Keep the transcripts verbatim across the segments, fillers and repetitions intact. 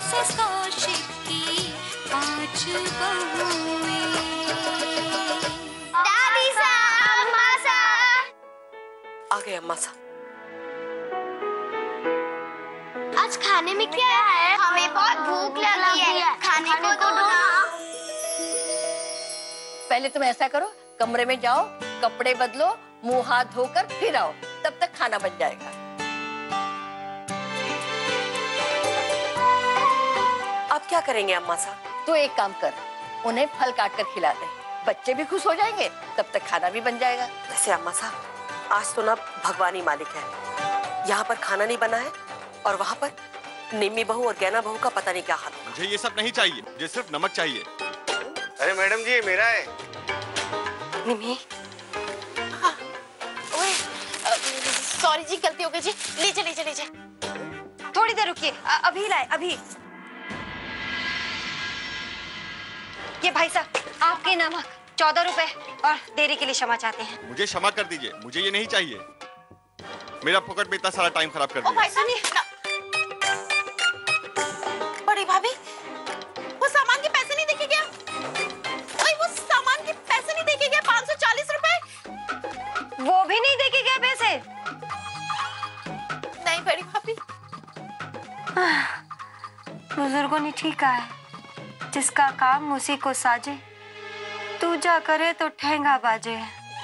Mrs Kaushik की पांच बहुएं। दादी साहब, अम्मा साहब। आ गए अम्मा साहब। आज खाने में क्या है? हमें बहुत भूख लगी है, खाने को दो ना। पहले तुम ऐसा करो, कमरे में जाओ, कपड़े बदलो, मुंह हाथ धोकर फिर आओ, तब तक खाना बन जाएगा। आप क्या करेंगे अम्मा साहब? तो एक काम कर, उन्हें फल काट कर खिला दे, बच्चे भी खुश हो जाएंगे, तब तक खाना भी बन जाएगा। वैसे अम्मा साहब, आज तो ना भगवान ही मालिक है, यहाँ पर खाना नहीं बना है और वहाँ पर निम्मी बहू और गैना बहू का पता नहीं क्या हाल। मुझे ये सब नहीं चाहिए, मुझे सिर्फ नमक चाहिए। अरे मैडम जी, ये मेरा है। निम्मी, सॉरी जी, गलती हो गई जी। लीजिए लीजिए लीजिए। थोड़ी देर रुकिए, अभी लाए अभी। ये भाई साहब, आपके नमक चौदह रुपए और देरी के लिए क्षमा चाहते हैं। मुझे क्षमा कर दीजिए, मुझे ये नहीं चाहिए। मेरा फोकट में इतना सारा टाइम खराब कर दिया। ओ भाई साहब, बड़ी भाभी, वो सामान के पैसे नहीं देके गया। ओए, वो सामान के पैसे नहीं देके गया, पाँच सौ चालीस रुपए। वो भी नहीं देके गया पैसे? नहीं बड़ी भाभी। बुजुर्गों ने ठीक कहा है, जिसका काम उसी को साजे, तू जा करे तो ठेंगा बाजे।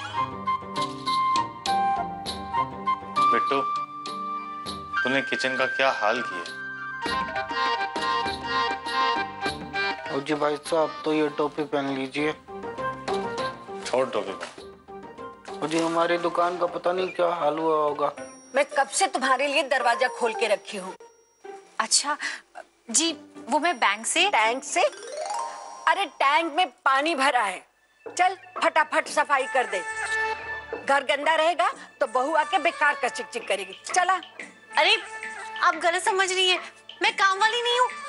बिट्टू, तूने किचन का क्या हाल किया? जी भाई साहब, तो ये टोपी पहन लीजिए। छोड़ टोपी पहन। जी हमारी दुकान का पता नहीं क्या हाल हुआ होगा। मैं कब से तुम्हारे लिए दरवाजा खोल के रखी हूँ। अच्छा जी, वो मैं बैंक से। टैंक से? अरे टैंक में पानी भरा है, चल फटाफट सफाई कर दे। घर गंदा रहेगा तो बहू आके बेकार का चिक चिक करेगी। चला। अरे आप गलत समझ रही हैं, मैं काम वाली नहीं हूँ।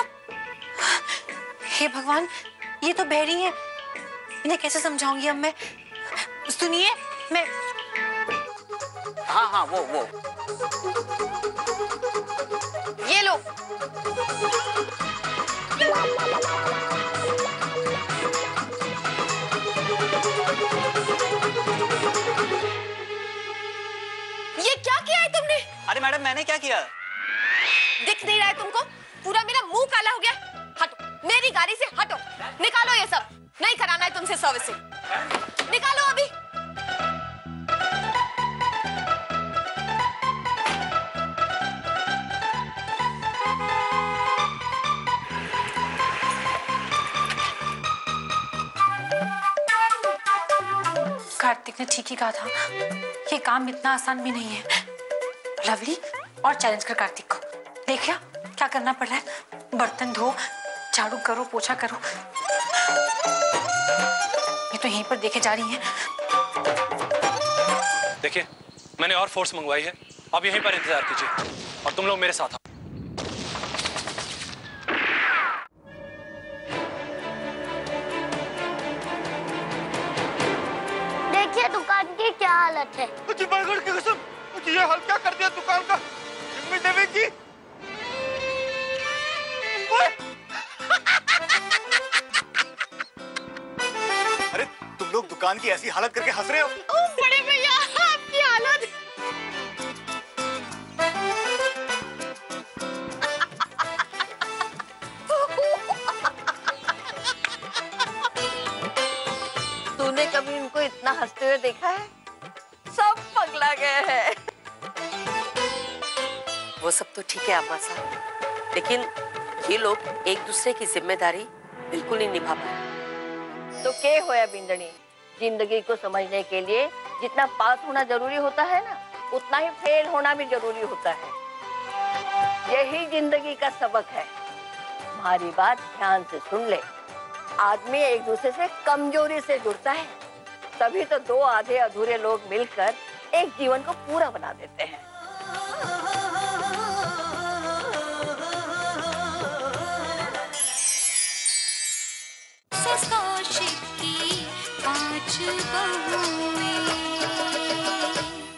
हे भगवान, ये तो बहरी है, इन्हें कैसे समझाऊंगी अब मैं? सुनिए, मैं हाँ हाँ वो वो ये लो। ये क्या किया है तुमने? अरे मैडम, मैंने क्या किया? दिख नहीं रहा है तुमको? पूरा मेरा मुंह काला हो गया। हटो, मेरी गाड़ी से हटो, निकालो ये सब। नहीं कराना है तुमसे सर्विसिंग, निकालो अभी। कार्तिक ने ठीक ही कहा था, ये काम इतना आसान भी नहीं है। लवली, और चैलेंज कर कार्तिक को। देखिए क्या करना पड़ रहा है, बर्तन धो, झाड़ू करो, पोछा करो। ये तो यहीं पर देखे जा रही हैं। देखिए, मैंने और फोर्स मंगवाई है, अब यहीं पर इंतजार कीजिए और तुम लोग मेरे साथ आओ। देखिए दुकान की क्या हालत है। जी बरगद की कसम, ये हाल क्या कर दिया दुकान का। देवी जी, अरे तुम लोग दुकान की ऐसी हालत करके हंस रहे हो। ओ बड़े भैया, आपकी हालत। तूने कभी इनको इतना हंसते हुए देखा है? सब पगला गए हैं। वो सब तो ठीक है अम्मा साहब, लेकिन ये लोग एक दूसरे की जिम्मेदारी बिल्कुल नहीं निभा पाए। तो क्या होया बिंदनी, जिंदगी को समझने के लिए जितना पास होना जरूरी होता है ना, उतना ही फेल होना भी जरूरी होता है। यही जिंदगी का सबक है। हमारी बात ध्यान से सुन ले। आदमी एक दूसरे से कमजोरी से जुड़ता है, तभी तो दो आधे अधूरे लोग मिलकर एक जीवन को पूरा बना देते हैं।